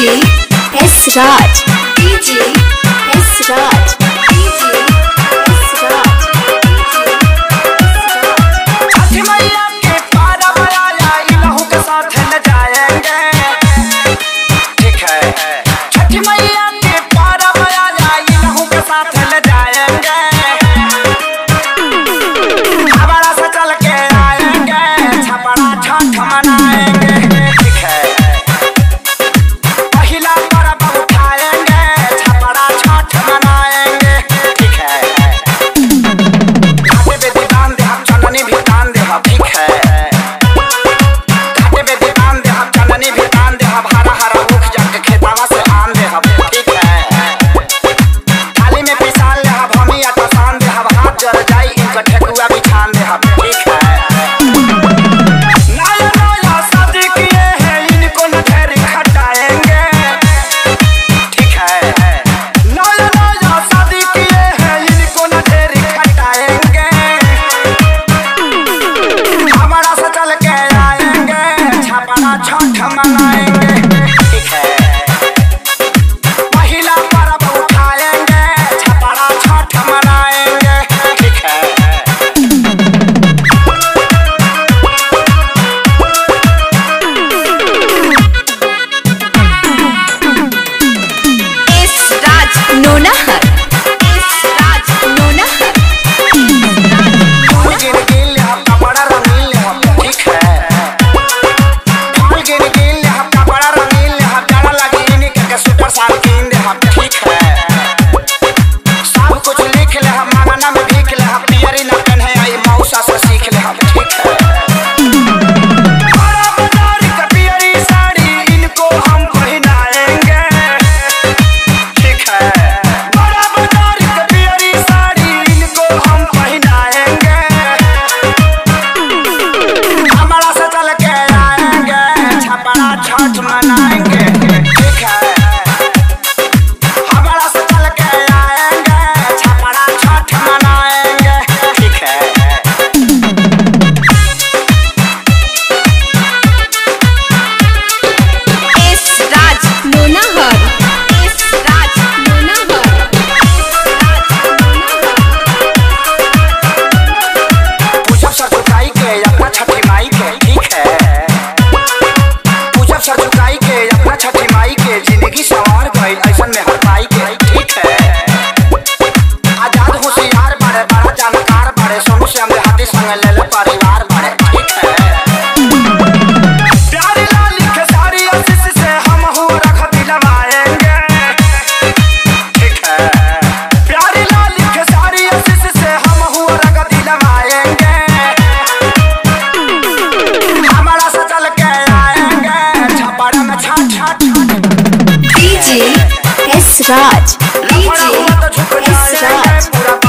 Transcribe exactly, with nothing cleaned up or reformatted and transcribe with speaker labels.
Speaker 1: DJ S Raj, DJ S Raj, DJ S Raj.
Speaker 2: Chhath मैया के पारा बयाला इलहू के साथ न जाएंगे, ठीक है। छठ मैया के पारा बयाला इलहू के साथ न जाएंगे, छपरा से चल के आएंगे, छपरा छठ मनाएंगे, ठीक है। पहिला पर्व उठाएंगे, छपरा छठ मनाएंगे, ठीक है। घाटे पे दीवान दे हम चंदनी भी दान दे हम, ठीक है। घाटे पे दीवान दे हम चंदनी भी दान दे हम, हरा हरा उख जाके खेतावा से आन दे हम, ठीक है। थाली में पिसान ले हम हमी आटा सान दे हम, हाथ जल जाई इनका ठेकुआ भी छान दे हम, ठीक है। नया नया शादी किए हैं इनको न ढेरी खटाएंगे, ठीक है। नया नया शादी किए हैं इनको न ढेरी खटाएंगे, हमारा से चल के आएंगे, छपरा छठ मनाएंगे, ठीक है। पहिला पर्व उठाएंगे, छपरा छठ मनाएंगे, ठीक है।
Speaker 1: S Raj Nonahar, S Raj Nonahar.
Speaker 2: फूल गिर गिल हम कपड़ा रंगील हम, ठीक है। फूल गिर गिल हम कपड़ा रंगील हम, जाना लगी इन्हीं के सुपर साल कीन दे हम, ठीक है। सब कुछ लिख ले हम, मांगना में भीख ले हम, पियरी न पहने आई मौसा से सीख ले हम, ठीक है। बड़ा बाजारी का पियरी साड़ी इनको हम पहनाएंगे, ठीक है। बड़ा बाजारी का पियरी साड़ी इनको हम पहनाएंगे, हमारा से चल के आएंगे, छपरा छठ मनाएंगे, ठीक है। हमारा से चल के आएंगे, छपरा छठ मनाएंगे, ठीक है।
Speaker 1: S Raj Nonahar, S Raj Nonahar, S Raj Nonahar.
Speaker 2: पूजब सर झुकाई के अपना छठी माई के, ठीक है। पूजब सर झुकाई के अपना छठी माई के, जिंदगी संवार गई ऐसन में हर पाई के, ठीक है। आजाद होशियार बाड़े, बड़ा जानकार बाड़े, सोनू से हमरे हाथी संग ले ले परिवार बाड़े, ठीक है। प्यारी लाल खेसारी आशीष से हम हुआ रख दिलवाएंगे, ठीक है। प्यारी लाल खेसारी आशीष से हम हुआ रख दिलवाएंगे, हमारा से चल के आएंगे, छपरा में Chhath Chhath
Speaker 1: DJ S Raj, DJ
Speaker 2: लफड़ा हुआ तो झुक
Speaker 1: एस
Speaker 2: जाएंगे,
Speaker 1: राज।
Speaker 2: पूरा